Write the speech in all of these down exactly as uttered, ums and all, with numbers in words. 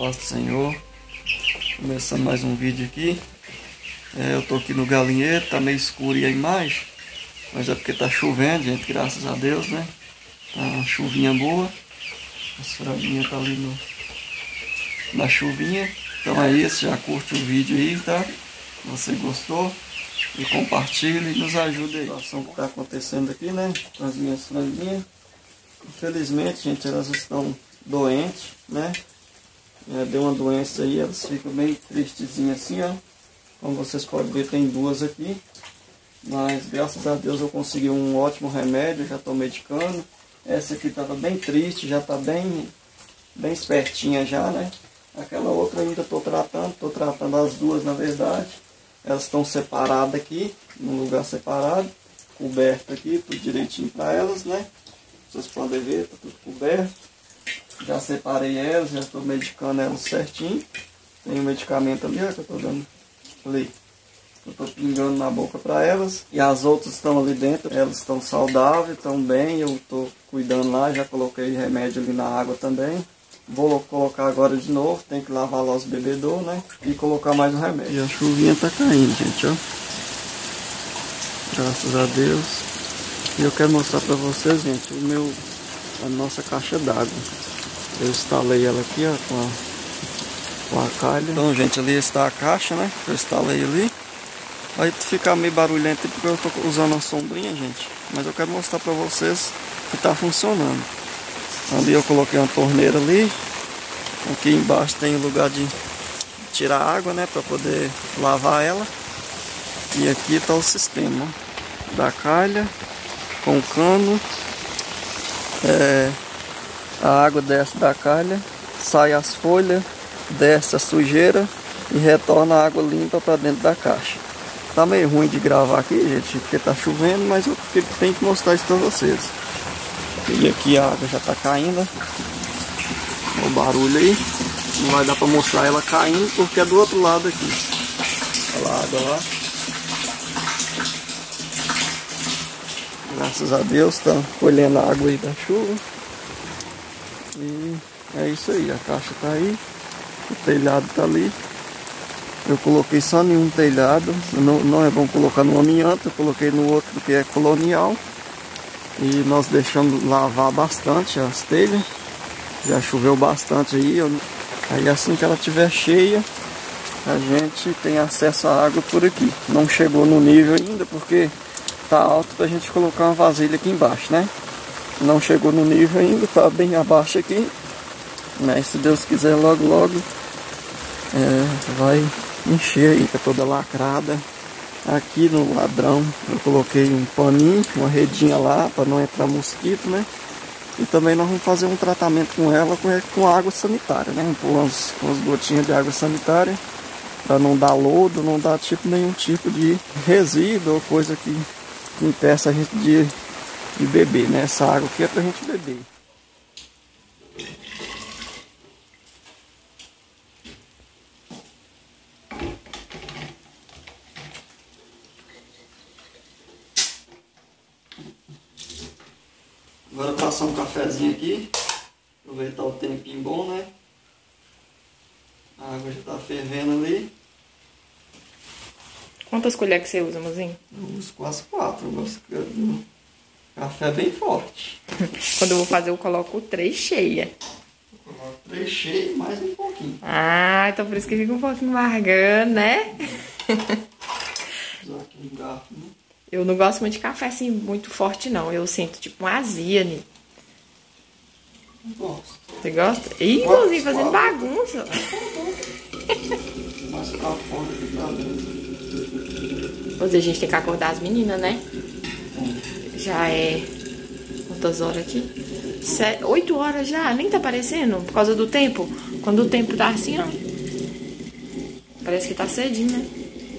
paz do Senhor. Começando mais um vídeo aqui. É, eu tô aqui no galinheiro, tá meio escuro a imagem, mas é porque tá chovendo, gente, graças a Deus, né? Tá uma chuvinha boa. As franguinhas tá ali no, na chuvinha. Então é isso, já curte o vídeo aí, tá? Se você gostou, e compartilha e nos ajuda aí. A situação que tá acontecendo aqui, né? Com as minhas franguinhas. Infelizmente, gente, elas estão doentes, né? É, deu uma doença aí, elas ficam bem tristezinhas assim, ó. Como vocês podem ver, tem duas aqui. Mas graças a Deus eu consegui um ótimo remédio, já estou medicando. Essa aqui estava bem triste, já está bem, bem espertinha já, né? Aquela outra ainda estou tratando, estou tratando as duas na verdade. Elas estão separadas aqui, num lugar separado, coberto aqui, tudo direitinho para elas, né? Vocês podem ver, está tudo coberto. Já separei elas, já estou medicando elas certinho. Tem um medicamento ali, ó, que eu estou dando ali. Eu estou pingando na boca para elas. E as outras estão ali dentro, elas estão saudáveis, estão bem. Eu estou cuidando lá, já coloquei remédio ali na água também. Vou colocar agora de novo, tem que lavar lá os bebedouros, né? E colocar mais um remédio. E a chuvinha está caindo, gente, ó. Graças a Deus. E eu quero mostrar para vocês, gente, o meu, a nossa caixa d'água. Eu instalei ela aqui, ó, com a, com a calha. Então, gente, ali está a caixa, né? Eu instalei ali. Vai ficar meio barulhento porque eu estou usando a sombrinha, gente. Mas eu quero mostrar para vocês que está funcionando. Ali eu coloquei uma torneira ali. Aqui embaixo tem o lugar de tirar água, né? Para poder lavar ela. E aqui está o sistema, ó, da calha com o cano. É... A água desce da calha, sai as folhas, desce a sujeira e retorna a água limpa para dentro da caixa. Tá meio ruim de gravar aqui, gente, porque tá chovendo, mas eu tenho que mostrar isso para vocês. E aqui a água já tá caindo. Olha o barulho aí. Não vai dar para mostrar ela caindo porque é do outro lado aqui. Olha lá a água lá. Graças a Deus tá colhendo a água aí da chuva. E é isso aí, a caixa tá aí, o telhado tá ali. Eu coloquei só em um telhado, não, não é bom colocar no amianto, eu coloquei no outro que é colonial. E nós deixamos lavar bastante as telhas, já choveu bastante aí. Eu, aí assim que ela estiver cheia, a gente tem acesso à água por aqui. Não chegou no nível ainda porque tá alto pra gente colocar uma vasilha aqui embaixo, né? Não chegou no nível ainda, tá bem abaixo aqui. Mas se Deus quiser, logo logo é, vai encher aí, tá toda lacrada. Aqui no ladrão eu coloquei um paninho, uma redinha lá para não entrar mosquito, né? E também nós vamos fazer um tratamento com ela com, com água sanitária, né? Pôr umas, umas gotinhas de água sanitária para não dar lodo, não dar tipo nenhum tipo de resíduo ou coisa que, que impeça a gente de de beber, né? Essa água aqui é pra gente beber. Agora passar um cafezinho aqui. Aproveitar o tempinho bom, né? A água já tá fervendo ali. Quantas colheres que você usa, mozinho? Eu uso quase quatro. Eu gosto de café bem forte. Quando eu vou fazer, eu coloco três cheias. Eu coloco três cheias, mais um pouquinho. Ah, então por isso que fica um pouquinho margando, né? Vou usar aqui um garfo, né? Eu não gosto muito de café assim, muito forte, não. Eu sinto tipo uma azia ali. Não gosto. Você gosta? Ih, mozinho, fazendo bagunça. Mais pra fora que pra dentro. Hoje a gente tem que acordar as meninas, né? Já é... Quantas horas aqui? Sete, oito horas já, nem tá aparecendo por causa do tempo. Quando o tempo tá assim, ó. Parece que tá cedinho, né?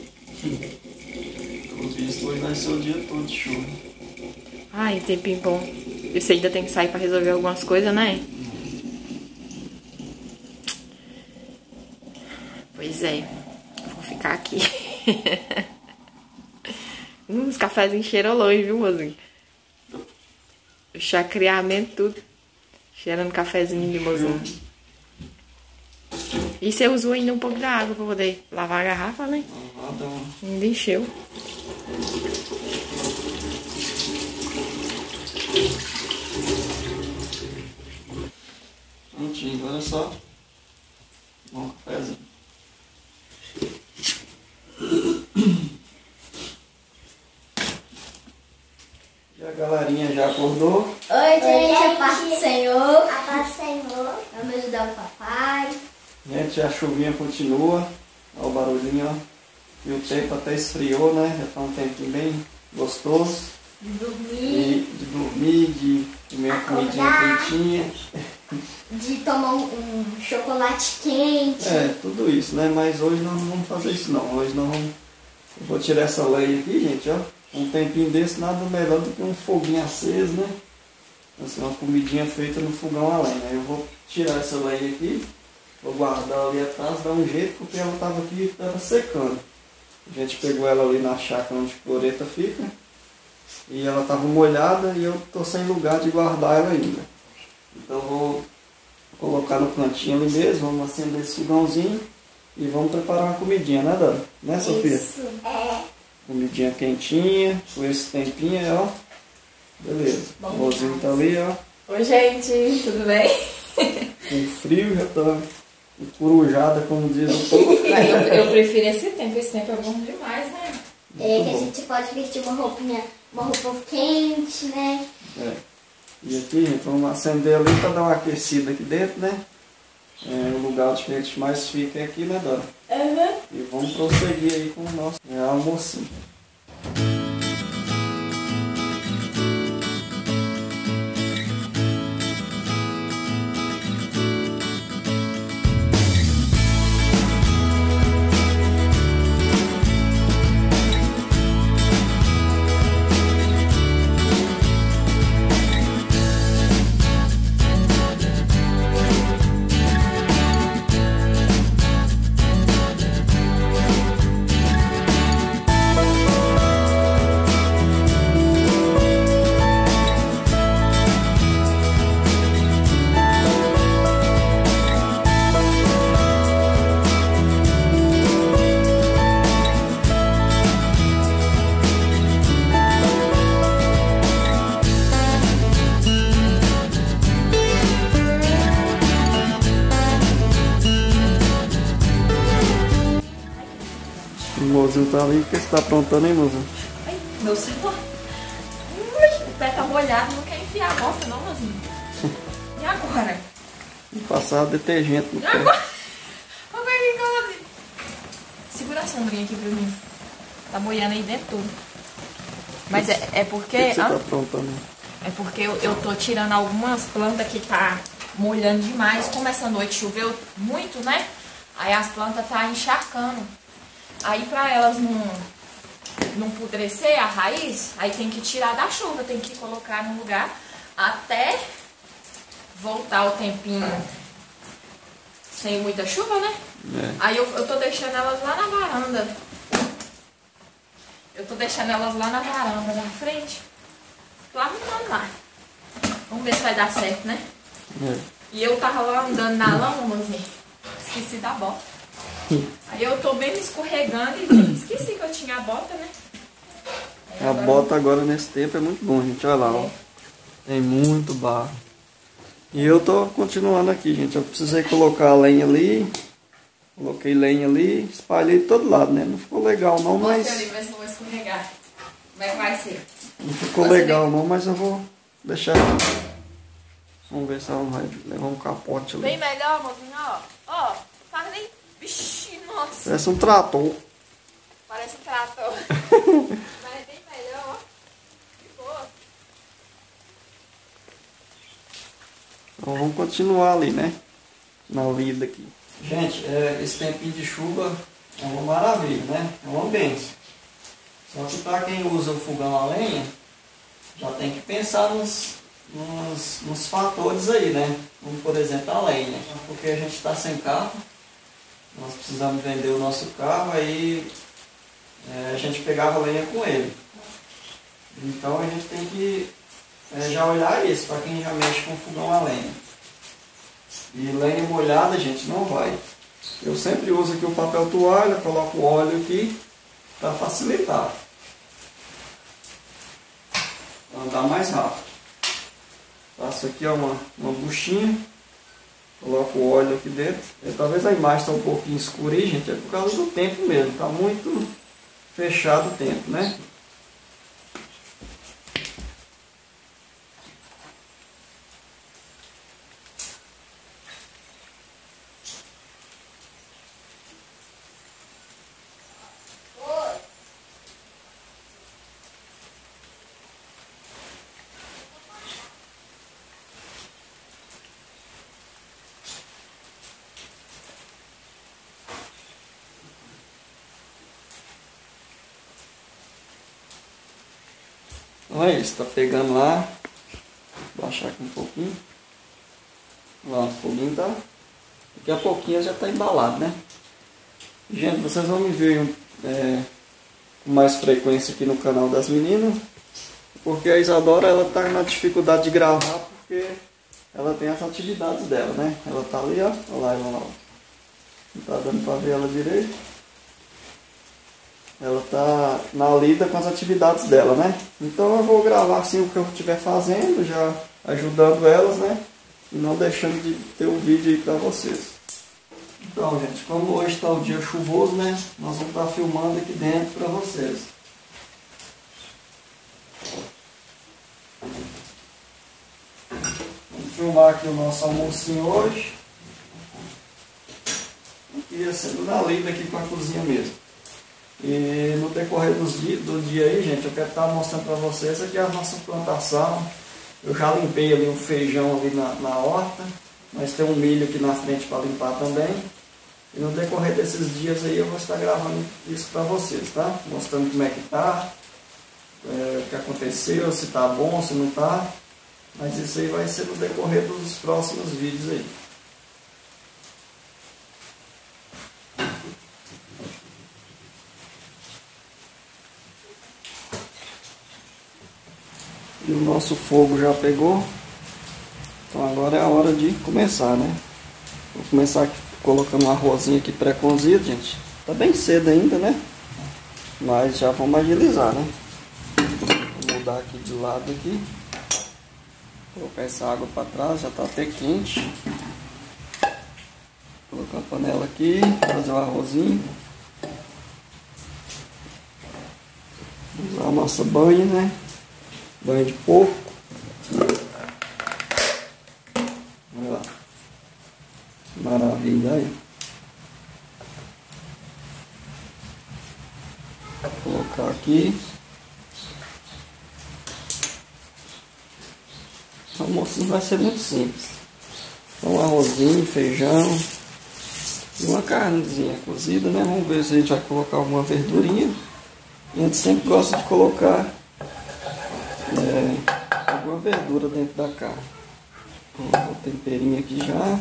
Pelo visto, hoje vai ser o dia todo de chuva. Ai, tempinho bom. Você ainda tem que sair pra resolver algumas coisas, né? Pois é. Vou ficar aqui. Uns cafezinhos cheirolões, viu, mozinho? O chacreamento, tudo. Cheirando cafezinho de mozinho. E você usou ainda um pouco da água pra poder lavar a garrafa, né? Lavar, dá uma... Ainda encheu. Prontinho, olha só. Bom cafezinho. E a galerinha já acordou? Oi, gente, a paz do Senhor. A paz do Senhor. Vamos ajudar o papai. Gente, a chuvinha continua. Olha o barulhinho, ó. E o tempo até esfriou, né? Já tá um tempinho bem gostoso. De dormir. E de dormir, de comer uma comidinha Acordar. quentinha. De tomar um, um chocolate quente. É, tudo isso, né? Mas hoje nós não vamos fazer isso não. Hoje nós vamos... Eu vou tirar essa lenha aqui, gente, ó. Um tempinho desse, nada melhor do que um foguinho aceso, né? Assim, uma comidinha feita no fogão a lenha. Eu vou tirar essa lenha aqui, vou guardar ali atrás, dar um jeito, porque ela estava aqui e estava secando. A gente pegou ela ali na chácara onde a cloreta fica, e ela estava molhada e eu tô sem lugar de guardar ela ainda. Então vou colocar no cantinho ali mesmo, vamos acender esse fogãozinho e vamos preparar uma comidinha, né, Dani? Né, Sofia? Isso. É. Comidinha quentinha, com esse tempinho, ó. Beleza. Bom O mozinho tá ali, ó. Oi, gente, tudo bem? Com frio, já tá encorujada, como diz o povo. Mas eu, eu prefiro esse tempo, esse tempo é bom demais, né? É que a bom. gente pode vestir uma roupinha, uma roupa quente, né? É. E aqui, gente, vamos acender ali para dar uma aquecida aqui dentro, né? É, o lugar onde a gente mais fica é aqui, né, Dora? Uhum. E vamos prosseguir aí com o nosso é, almocinho. O mozinho tá ali, o que você tá aprontando, hein, mozinho? Ai, meu celular. Ui, o pé tá molhado, não quer enfiar a bosta não, mozinho. E agora? Vou passar detergente no E pé. agora? Como é que fica, mozinho? Segura a sombrinha aqui pra mim. Tá molhando aí dentro tudo. Mas é, é porque... O que, que você ah, tá aprontando? é porque eu, eu tô tirando algumas plantas que tá molhando demais. Como essa noite choveu muito, né? Aí as plantas tá encharcando. Aí pra elas não, não apodrecer a raiz, aí tem que tirar da chuva, tem que colocar no lugar até voltar o tempinho sem muita chuva, né? É. Aí eu, eu tô deixando elas lá na varanda. Eu tô deixando elas lá na varanda, na frente. Tô arrumando lá. Vamos ver se vai dar certo, né? É. E eu tava lá andando na lama, mozinho. Esqueci da bota. Aí eu tô bem me escorregando e esqueci que eu tinha a bota, né? Aí A agora- bota agora nesse tempo é muito bom, gente. Olha lá, ó. É. Tem muito barro. E eu tô continuando aqui, gente. Eu precisei colocar a lenha ali. Coloquei lenha ali, espalhei de todo lado, né? Não ficou legal não, Mostra mas... ali, ver se eu vou escorregar. Como é que vai ser? Não ficou Você legal não, mas eu vou deixar aqui. Vamos ver se ela não vai levar um capote ali. Bem melhor, mozinho, ó. Ó, faz nem... Vixe, nossa. Parece um trator. Parece um trator. Mas é bem melhor, ó. Que boa. Então vamos continuar ali, né? Na lida aqui. Gente, é, esse tempinho de chuva é uma maravilha, né? É uma bênção. Só que para quem usa o fogão a lenha, já tem que pensar nos, nos, nos fatores aí, né? Como por exemplo a lenha. Porque a gente está sem carro, nós precisamos vender o nosso carro, aí é, a gente pegava lenha com ele. Então a gente tem que é, já olhar isso, para quem já mexe com fogão a lenha. E lenha molhada, gente, não vai. Eu sempre uso aqui o papel toalha, coloco o óleo aqui para facilitar. Para andar mais rápido. Faço aqui ó, uma, uma buchinha. Coloco o óleo aqui dentro. E talvez a imagem está um pouquinho escura aí, gente. É por causa do tempo mesmo. Está muito fechado o tempo, né? Então é isso, tá pegando lá. Vou baixar aqui um pouquinho. Lá, o foguinho tá. Daqui a pouquinho já tá embalado, né? Gente, vocês vão me ver é, com mais frequência aqui no canal das meninas. Porque a Isadora, ela tá na dificuldade de gravar porque ela tem as atividades dela, né? Ela tá ali, ó. Olha lá, olha lá. Não tá dando pra ver ela direito. Ela tá na lida com as atividades dela, né? Então eu vou gravar assim o que eu estiver fazendo, já ajudando elas, né? E não deixando de ter um vídeo aí pra vocês. Então, gente, como hoje está o dia chuvoso, né? Nós vamos estar filmando aqui dentro pra vocês. Vamos filmar aqui o nosso almocinho hoje. E sendo na lida aqui com a cozinha mesmo. E no decorrer dos dia, do dia aí, gente, eu quero estar mostrando para vocês aqui a nossa plantação. Eu já limpei ali o feijão ali na, na horta, mas tem um milho aqui na frente para limpar também. E no decorrer desses dias aí eu vou estar gravando isso para vocês, tá? Mostrando como é que tá, é, o que aconteceu, se tá bom, se não tá. Mas isso aí vai ser no decorrer dos próximos vídeos aí. E o nosso fogo já pegou. Então agora é a hora de começar, né? Vou começar aqui, colocando um arrozinho aqui pré-cozido, gente. Tá bem cedo ainda, né? Mas já vamos agilizar, né? Vou mudar aqui de lado aqui. Colocar essa água para trás, já tá até quente. Vou colocar a panela aqui, fazer o arrozinho. Usar a nossa banha, né? Banho de porco. Olha lá. Maravilha aí. Vou colocar aqui. O almoço vai ser muito simples. Então, arrozinho, feijão e uma carnezinha cozida, né? Vamos ver se a gente vai colocar alguma verdurinha. A gente sempre gosta de colocar É, alguma verdura dentro da carne. Vou o temperinho aqui já.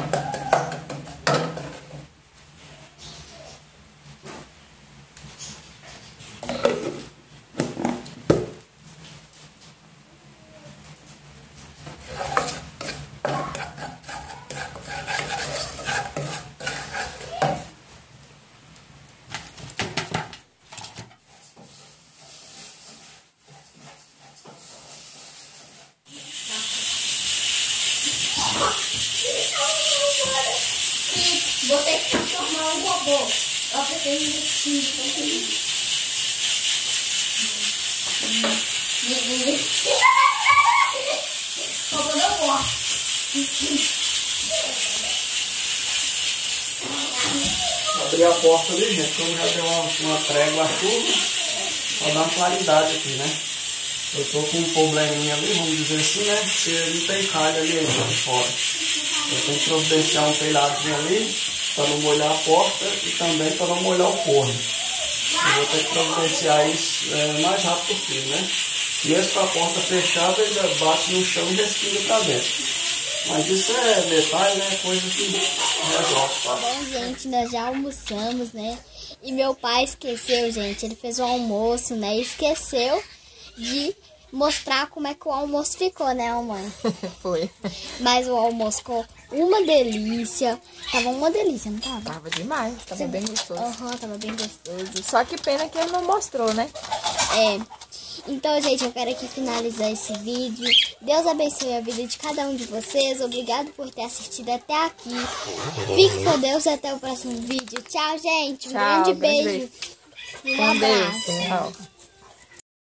Vou ter que transformar um robô. Eu preciso de cinco. Robô não morre. Abrir a porta ali, gente, como já deu uma, uma trégua à chuva, para dar uma claridade aqui, né? Eu tô com um probleminha ali, vamos dizer assim, né? Porque não tem calha ali de fora. Eu tenho que providenciar um telhadinho ali para não molhar a porta e também para não molhar o forno. Eu vou ter que providenciar isso é, o mais rápido possível, né? Mesmo com a porta fechada, ainda bate no chão e respinga para dentro. Mas isso é detalhe, né? Coisa que resolve, tá? Bom, gente, nós já almoçamos, né? E meu pai esqueceu, gente. Ele fez o almoço, né? E esqueceu de mostrar como é que o almoço ficou, né, mãe? Foi. Mas o almoço ficou uma delícia. Tava uma delícia, não tava? Tava demais, tava Você... bem gostoso. Aham, uhum, tava bem gostoso. Só que pena que ele não mostrou, né? É. Então, gente, eu quero aqui finalizar esse vídeo. Deus abençoe a vida de cada um de vocês. Obrigado por ter assistido até aqui. Fique com Deus e até o próximo vídeo. Tchau, gente. Um Tchau, grande beijo. beijo. E um Com abraço. Deus. Tchau.